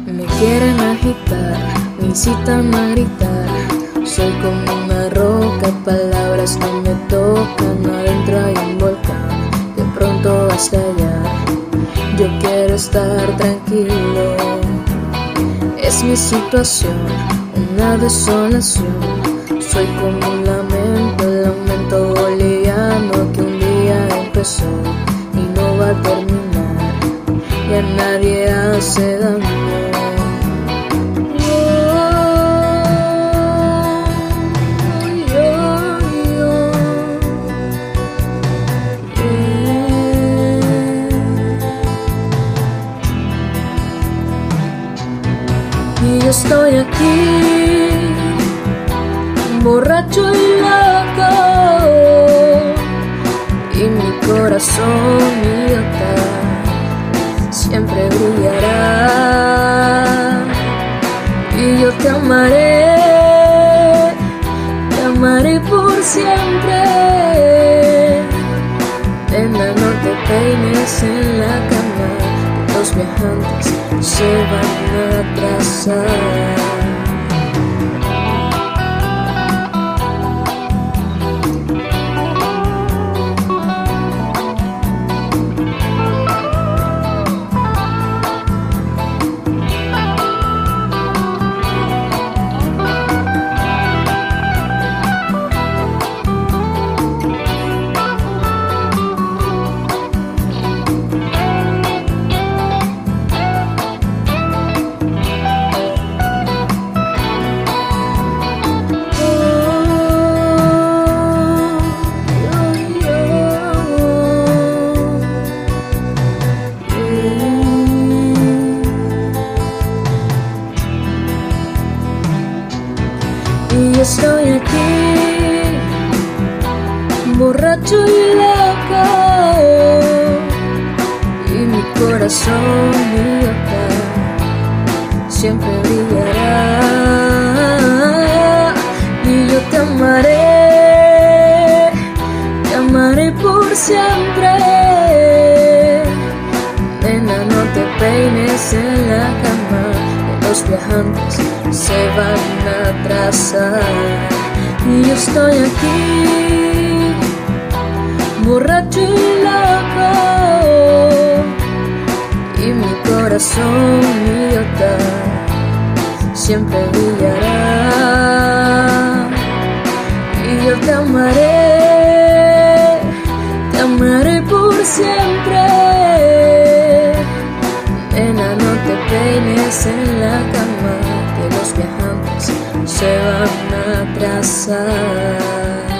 Me quieren agitar, me incitan a gritar. Soy como una roca, palabras no me tocan. Adentro hay un volcán, de pronto va a estallar. Yo quiero estar tranquilo. Es mi situación, una desolación. Soy como un lamento, el lamento boliviano que un día empezó y no va a terminar. Y a nadie hace daño. Y yo estoy aquí, borracho y loco, y mi corazón idiota siempre brillará. Y yo te amaré por siempre. Nena, no te peines en la cama, los viajantes se van a atrasar. Y yo estoy aquí, borracho y loco, y mi corazón idiota siempre brillará. Y yo te amaré por siempre. Nena, no te peines en la cama, los viajantes se van a atrasar. Y yo estoy aquí, borracho y loco, y mi corazón idiota siempre brillará. Y yo te amaré por siempre. Nena, no te peines en la cama, que los viajantes se van a atrasar.